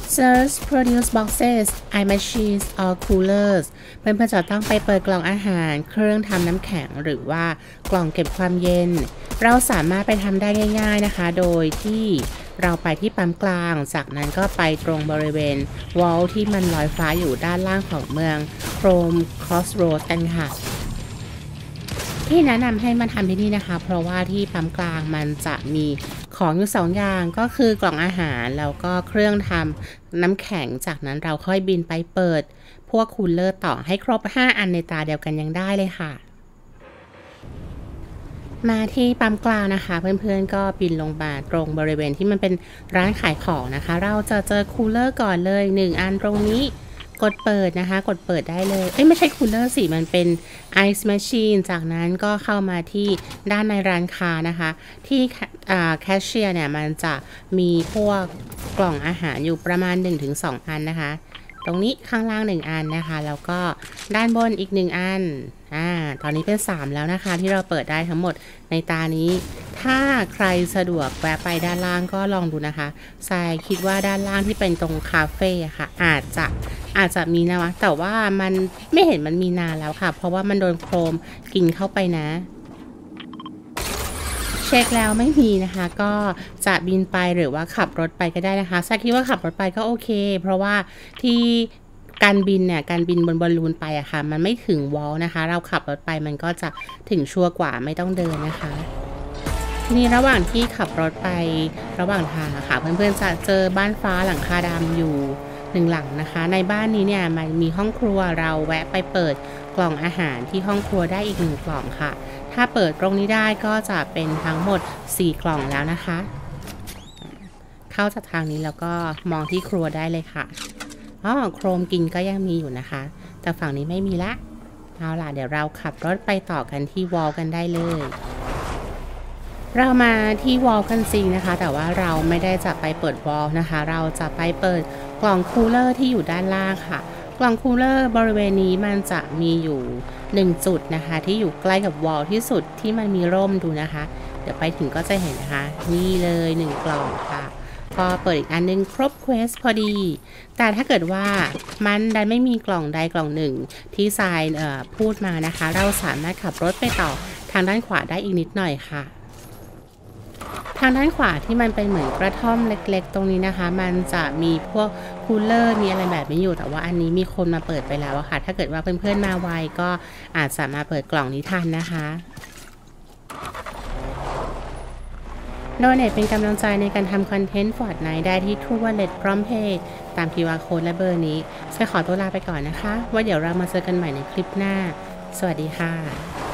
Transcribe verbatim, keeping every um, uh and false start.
Search produce boxes ice machines or coolers เพื่อนๆจะต้องไปเปิดกล่องอาหารเครื่องทำน้ำแข็งหรือว่ากล่องเก็บความเย็นเราสามารถไปทำได้ง่ายๆนะคะโดยที่เราไปที่ปั๊มกลางจากนั้นก็ไปตรงบริเวณวอลที่มันลอยฟ้าอยู่ด้านล่างของเมืองโครมครอสโรดกันค่ะที่แนะนำให้มาทำที่นี่นะคะเพราะว่าที่ปั๊มกลางมันจะมีของอยู่สองอย่างก็คือกล่องอาหารแล้วก็เครื่องทำน้ำแข็งจากนั้นเราค่อยบินไปเปิดพวกคูลเลอร์ต่อให้ครบห้าอันในตาเดียวกันยังได้เลยค่ะมาที่ปั๊มกลางนะคะเพื่อนๆก็บินลงมาตรงบริเวณที่มันเป็นร้านขายของนะคะเราจะเจอคูลเลอร์ก่อนเลยหนึ่งอันตรงนี้กดเปิดนะคะกดเปิดได้เลยเอ้ยไม่ใช่คูลเลอร์สิมันเป็นไอซ์แมชชีนจากนั้นก็เข้ามาที่ด้านในร้านค้านะคะที่แคชเชียร์เนี่ยมันจะมีพวกกล่องอาหารอยู่ประมาณ หนึ่งถึงสอง อันนะคะตรงนี้ข้างล่างหนึ่งอันนะคะแล้วก็ด้านบนอีกหนึ่งอันอ่าตอนนี้เป็นสามแล้วนะคะที่เราเปิดได้ทั้งหมดในตานี้ถ้าใครสะดวกแวะไปด้านล่างก็ลองดูนะคะทรายคิดว่าด้านล่างที่เป็นตรงคาเฟ่ค่ะอาจจะอาจจะมีนะวะแต่ว่ามันไม่เห็นมันมีนานแล้วค่ะเพราะว่ามันโดนโครมกินเข้าไปนะเช็คแล้วไม่มีนะคะก็จะบินไปหรือว่าขับรถไปก็ได้นะคะทรายคิดว่าขับรถไปก็โอเคเพราะว่าที่การบินเนี่ยการบินบนบอลลูนไปอะค่ะมันไม่ถึงวอลนะคะเราขับรถไปมันก็จะถึงชัวร์กว่าไม่ต้องเดินนะคะทีนี้ระหว่างที่ขับรถไประหว่างทางอะค่ะเพื่อนๆจะเจอบ้านฟ้าหลังคาดำอยู่หนึ่งหลังนะคะในบ้านนี้เนี่ยมันมีห้องครัวเราแวะไปเปิดกล่องอาหารที่ห้องครัวได้อีกหนึ่งกล่องค่ะถ้าเปิดตรงนี้ได้ก็จะเป็นทั้งหมดสี่กล่องแล้วนะคะเข้าจากทางนี้แล้วก็มองที่ครัวได้เลยค่ะอ๋อโครมกินก็ยังมีอยู่นะคะแต่ฝั่งนี้ไม่มีละเอาล่ะเดี๋ยวเราขับรถไปต่อกันที่วอลกันได้เลยเรามาที่วอลกันจริงนะคะแต่ว่าเราไม่ได้จะไปเปิดวอลนะคะเราจะไปเปิดกล่องคูลเลอร์ที่อยู่ด้านล่างค่ะกล่องคูลเลอร์บริเวณนี้มันจะมีอยู่หนึ่งจุดนะคะที่อยู่ใกล้กับวอลที่สุดที่มันมีร่มดูนะคะเดี๋ยวไปถึงก็จะเห็นนะคะนี่เลยหนึ่งกล่องค่ะพอเปิดอีกอันนึงครบเควสพอดีแต่ถ้าเกิดว่ามันดันไม่มีกล่องใดกล่องหนึ่งที่ทรายพูดมานะคะเราสามารถขับรถไปต่อทางด้านขวาได้อีกนิดหน่อยค่ะทางด้านขวาที่มันเป็นเหมือนกระท่อมเล็กๆตรงนี้นะคะมันจะมีพวกคูลเลอร์มีอะไรแบบนี้อยู่แต่ว่าอันนี้มีคนมาเปิดไปแล้วอะค่ะถ้าเกิดว่าเพื่อนๆมาไวก็อาจสามารถเปิดกล่องนี้ทันนะคะโดเนทเป็นกำลังใจในการทำคอนเทนต์ฟอร์ดไนท์ได้ที่ทูวอลเล็ตพร้อมเพย์ตาม คิว อาร์ Code และเบอร์นี้จะขอตัวลาไปก่อนนะคะว่าเดี๋ยวเรามาเจอกันใหม่ในคลิปหน้าสวัสดีค่ะ